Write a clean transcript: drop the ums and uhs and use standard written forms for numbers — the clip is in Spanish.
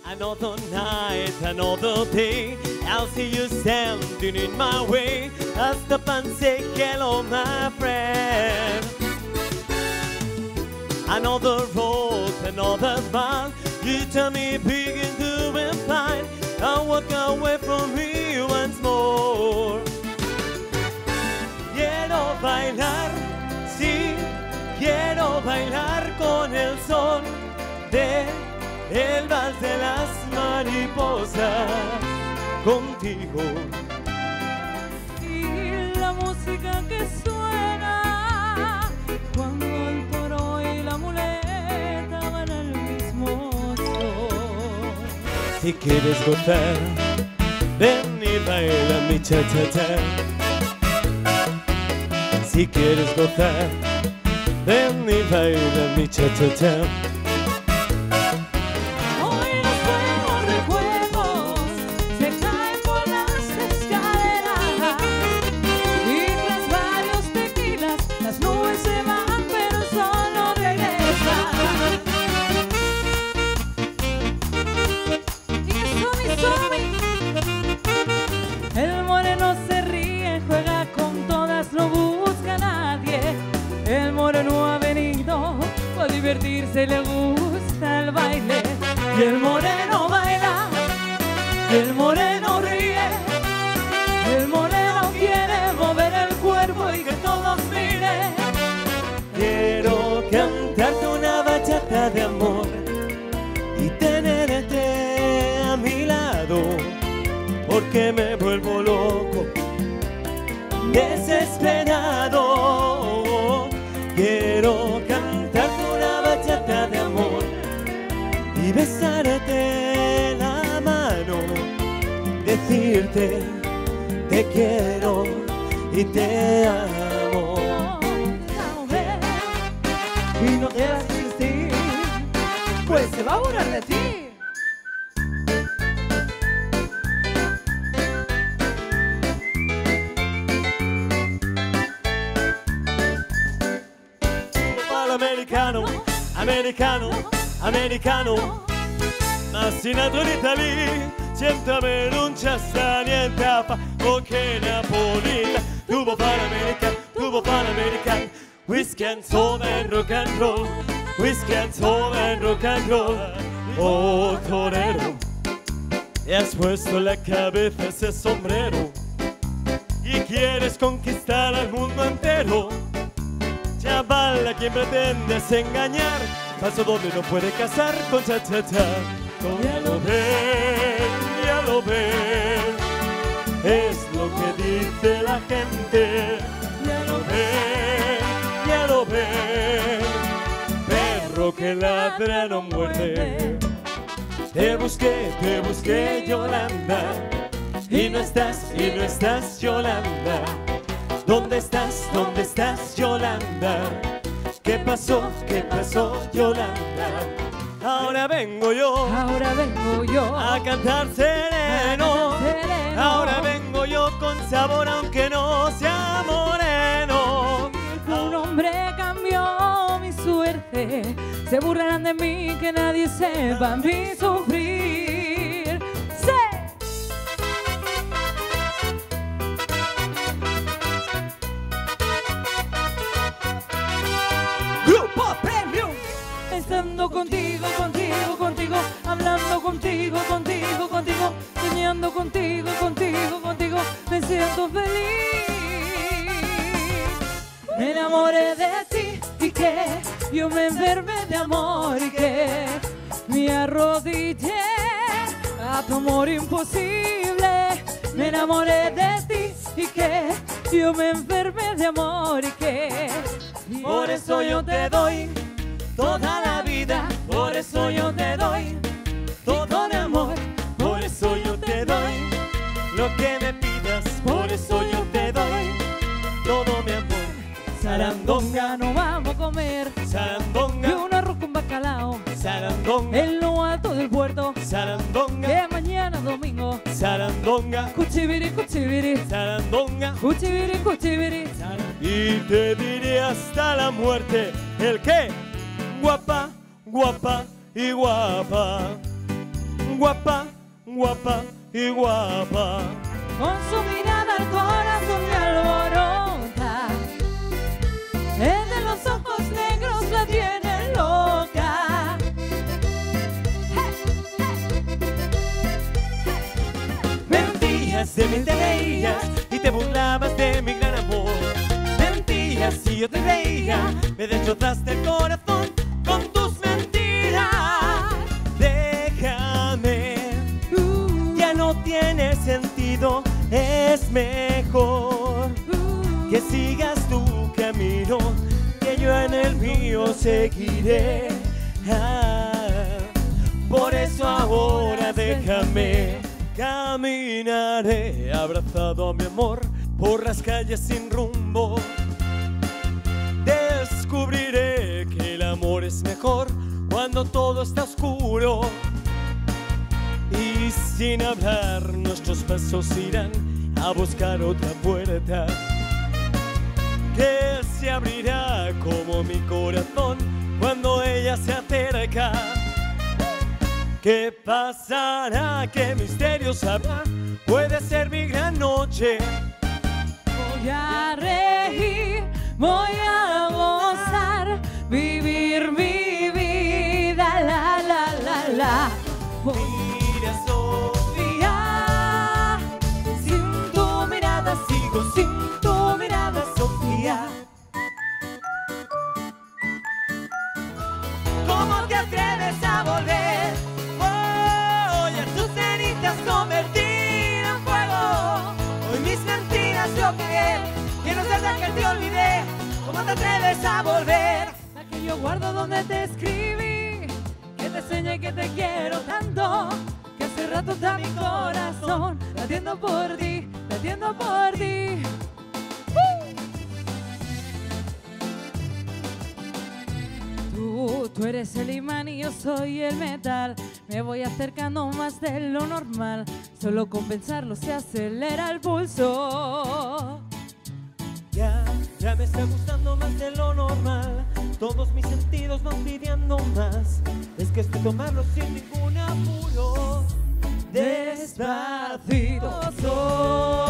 Another night, another day, I'll see you standing in my way. I'll stop and say hello, my friend. Another road, another path, you tell me begin to be fine. I'll walk away from you once more. Quiero bailar, sí, quiero bailar con el sol de el vals de las mariposas contigo. Y la música que suena cuando el toro y la muleta van al mismo sol. Si quieres gozar, ven y baila mi cha-cha-cha. Si quieres gozar, ven y baila mi cha-cha-cha. El moreno se ríe, juega con todas, no busca a nadie. El moreno ha venido a divertirse, le gusta el baile. Y el moreno baila, el moreno ríe, el moreno quiere mover el cuerpo y que todos miren. Quiero cantarte una bachata de amor y tenerte a mi lado, porque me vuelvo loco, desesperado. Quiero cantarte una bachata de amor y besarte la mano, decirte te quiero y te amo. Y no te vas a existir, pues se va a burlar de ti. Americano, americano, americano, nato in Italia, siempre non c'è sta niente a fa, perché Napolita, tu vuoi fare americano, tu vuoi fare americano, whisky and soul and rock and roll, whisky and soul and rock and roll, oh torero, y has puesto la cabeza ese sombrero, y quieres conquistar al mundo entero. Chaval, a quien pretendes engañar, paso donde no puede casar con cha-cha-cha. Ya lo ven, es lo que dice la gente. Ya lo ven, perro que ladra no muerde. Te busqué, Yolanda, y no estás, Yolanda. ¿Dónde estás, Yolanda? ¿Qué pasó, Yolanda? Ahora vengo yo a cantar sereno. Ahora vengo yo con sabor aunque no sea moreno. Un hombre cambió mi suerte, se burlarán de mí, que nadie sepa mi sufrir. ¡Sí! Estando contigo, hablando contigo, soñando contigo, me siento feliz. Me enamoré de ti y que yo me enfermé de amor y que me arrodillé a tu amor imposible. Me enamoré de ti y que yo me enfermé de amor y que por eso yo te doy toda la vida, por eso yo te doy todo mi amor, por eso yo te doy Lo que me pidas, por eso yo te doy todo mi amor. Sarandonga no vamos a comer, Sarandonga, y un arroz con bacalao, sarandonga, en lo alto del puerto, sarandonga, que mañana domingo, sarandonga, cuchibiri, cuchibiri, sarandonga, cuchibiri, cuchibiri. y te diré hasta la muerte el que guapa, guapa y guapa, Guapa, guapa y guapa. Con su mirada el corazón me alborota. El de los ojos negros la tiene loca. Mentías de mí, te reías y te burlabas de mi gran amor. Mentías y yo te veía, me destrozaste el corazón con tus mentiras. Déjame, ya no tiene sentido, es mejor que sigas tu camino, que yo en el mío seguiré. Por eso ahora déjame. Caminaré abrazado a mi amor por las calles sin rumbo. Descubriré que el amor es mejor cuando todo está oscuro. Y sin hablar nuestros pasos irán a buscar otra puerta que se abrirá como mi corazón cuando ella se acerca. ¿Qué pasará? ¿Qué misterios habrá? Puede ser mi gran noche. Voy a reír, voy a gozar, vivir mi vida, la, la, la, la. Mira, Sofía, Sin tu mirada sigo, sin tu mirada, Sofía. ¿cómo te atreves a volver? Voy a tus cenizas convertir en fuego. Hoy mis mentiras yo querer, que no seas que te olvidé. ¿Cómo te atreves a volver? La que yo guardo donde te escribí, que te enseñé que te quiero tanto, que hace rato está mi corazón latiendo por ti, latiendo por ti. Tú eres el imán y yo soy el metal. Me voy acercando más de lo normal. Solo con pensarlo se acelera el pulso. Ya me está gustando más de lo normal. Todos mis sentidos van pidiendo más. Es que estoy tomarlo sin ningún apuro. Despacito, soy